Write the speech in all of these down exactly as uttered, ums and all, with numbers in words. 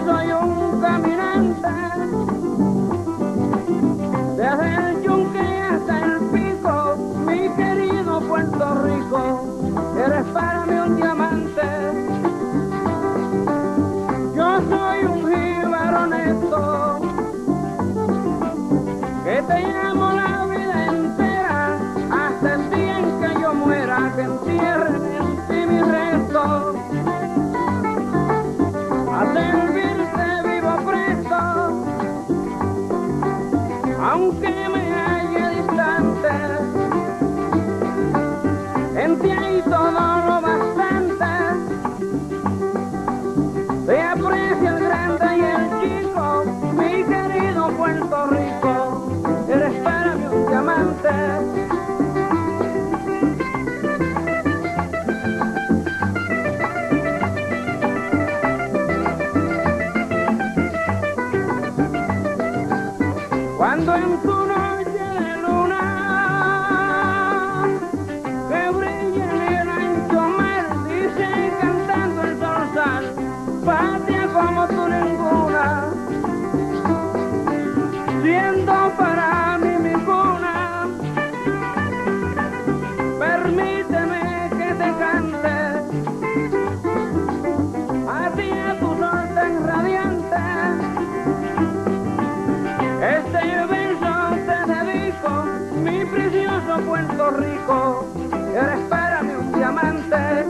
soy un caminante, desde el yunque hasta el pico, mi querido Puerto Rico, eres para mí un diamante. Yo soy un jíbaro honesto, que te amo la vida entera, hasta el día en que yo muera, que entierren en ti mi resto. A servirte vivo presto, aunque me halle distante, en ti hay todo lo bastante. Te aprecia el grande y el chico, mi querido Puerto Rico, eres para mí un diamante. Cuando en tu noche de luna que brilla en el ancho mar, dice cantando el zorzal, patria como tú ninguna, siendo para mí mi cuna, permíteme que te cante a ti, a tu sol tan radiante. Este verso te dedico, mi precioso Puerto Rico, eres para mí un diamante.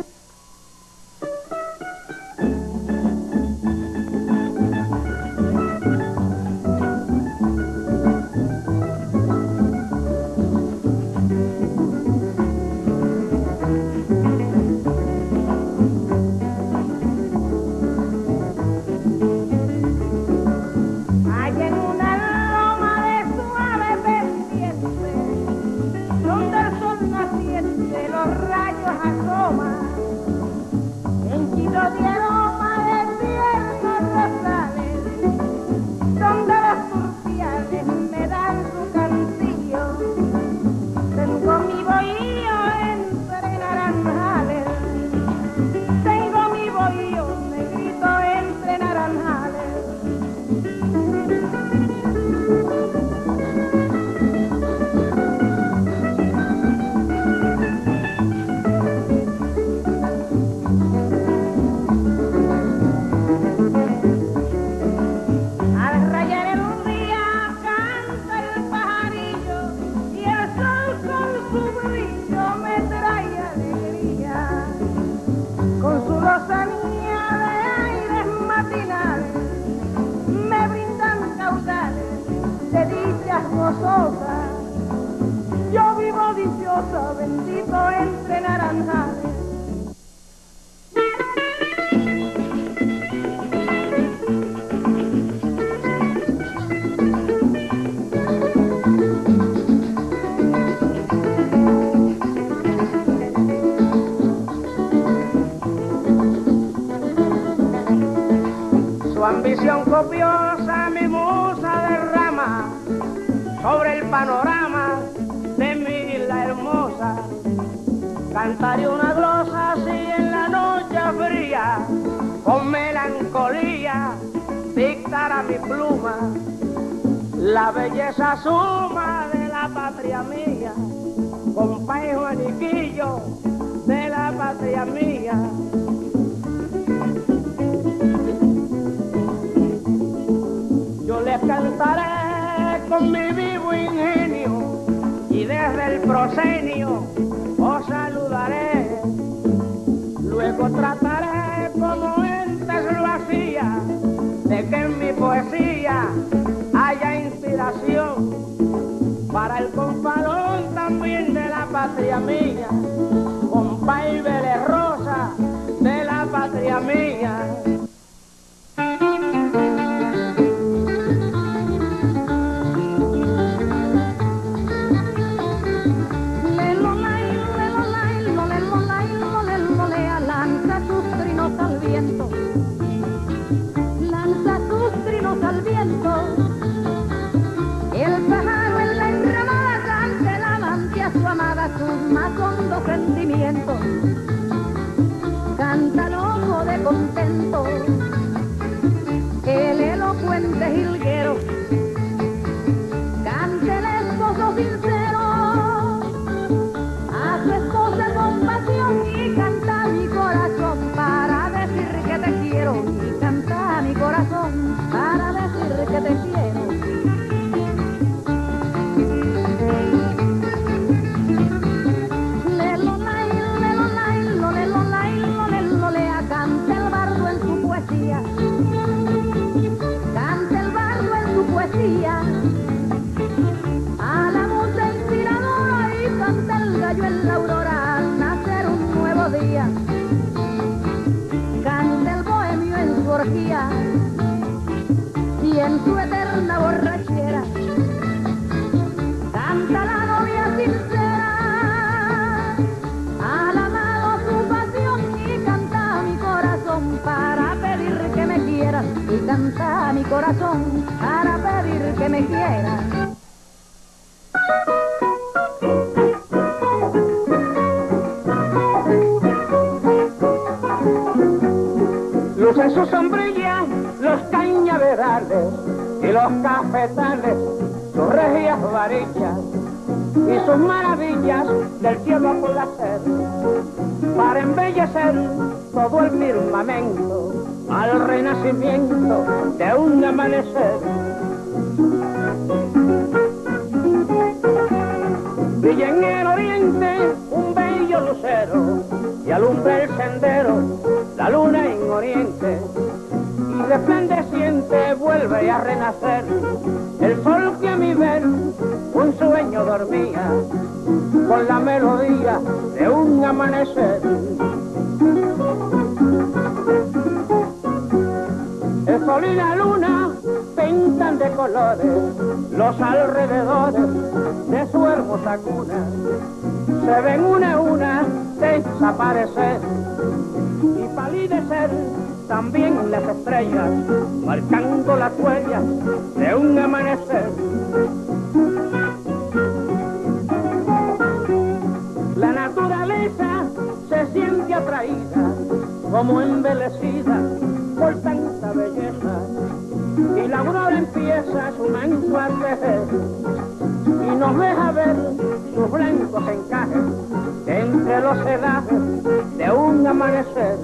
Yo vivo dichosa, bendito entre naranjales. Su ambición copiosa mi musa derrama sobre el panorama de mi isla hermosa. Cantaré una glosa así en la noche fría, con melancolía dictará mi pluma la belleza suma de la patria mía, compay Juaniquillo de la patria mía. Yo les cantaré con mi vivo ingenio y desde el proscenio os saludaré. Luego trataré como antes lo hacía, de que en mi poesía haya inspiración para el compalón también de la patria mía, compay Vélez Rosa de la patria mía. Lanza tus trinos al viento, el pájaro en la enramada canta el amante a su amada sus más hondos sentimientos, canta loco de contento. poesía. Canta el bardo en su poesía. A la musa inspiradora y canta el gallo en la aurora al nacer un nuevo día. Canta el bohemio en su orgía y en su eterna borrachera. Canta la novia sincera, al amado su pasión, y canta mi corazón para pedir que me quieras, y canta mi corazón para pedir que me quieras. Lucen sus sombrillas los cañaverales y los cafetales, sus regias varillas y sus maravillas del cielo a placer, para embellecer todo el firmamento al renacimiento de un amanecer. Brilla en el oriente un bello lucero y alumbra el sendero la luna en oriente, y resplandeciente vuelve a renacer el sol que a mi ver un sueño dormía con la melodía de un amanecer. El sol y la luna pintan de colores los alrededores de su hermosa cuna, se ven una a una desaparecer y palidecer también las estrellas, marcando las huellas de un amanecer. La naturaleza se siente atraída, como embelecida por tanta belleza, y la aurora empieza su manto a tejer y nos deja ver sus blancos encajes entre los celajes de un amanecer.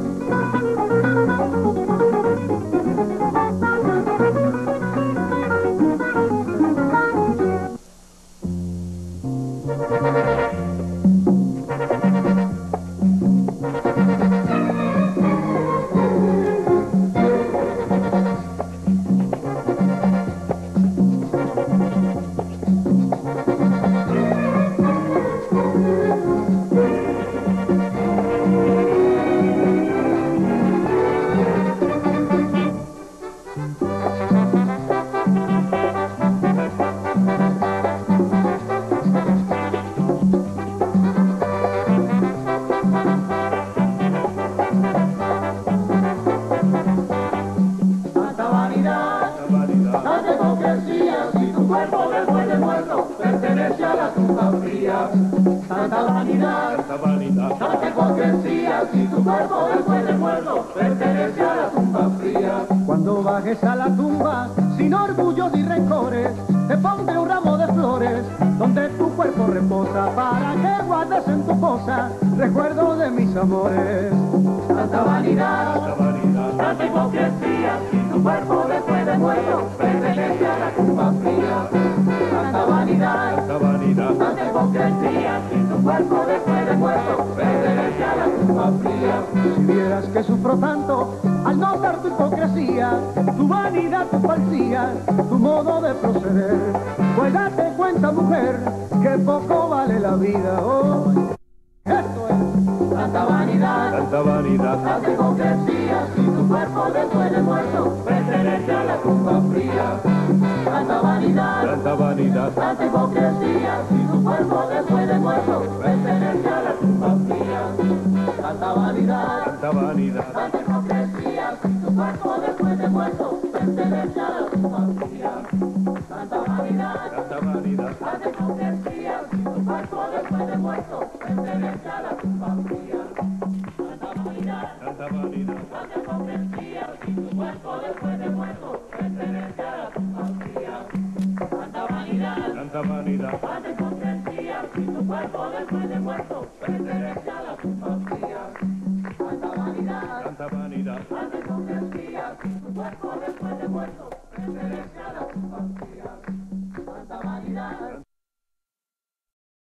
Tanta vanidad, tanta vanidad, tanta hipocresía, si tu cuerpo después de muerto pertenece a la tumba fría. Cuando bajes a la tumba, sin orgullo ni rencores, te pondré un ramo de flores, donde tu cuerpo reposa, para que guardes en tu fosa recuerdo de mis amores. Tanta vanidad, tanta vanidad, tanta hipocresía, si tu cuerpo después de muerto pertenece a la tumba fría. Tanta vanidad, tanta vanidad, tanta hipocresía, si tu cuerpo después de muerto pertenece a la tumba fría. Si vieras que sufro tanto al notar tu hipocresía, tu vanidad, tu falsía, tu modo de proceder, pues date cuenta, mujer, que poco vale la vida hoy. Esto es tanta vanidad, tanta vanidad, tanta hipocresía, si tu cuerpo después de muerto pertenece a la tumba fría. Tanta vanidad, tanta vanidad, tanta hipocresía, si tu cuerpo después de muerto pertenece a la tumba fría. Tanta vanidad, tanta vanidad, tanta hipocresía, si tu cuerpo después de muerto pertenece a la tumba fría. Tanta vanidad, tanta vanidad, tanta hipocresía, si tu cuerpo después de muerto pertenece a la tumba fría. Tanta vanidad, tanta vanidad, tanta hipocresía, si tu cuerpo después de muerto pertenece a la tumba fría. Tanta vanidad, tanta vanidad, tanta hipocresía, si tu cuerpo después de muerto pertenece a la tumba fría. Tanta vanidad, tanta vanidad, tanta hipocresía, si tu cuerpo después de muerto pertenece a la tumba fría. Tanta vanidad.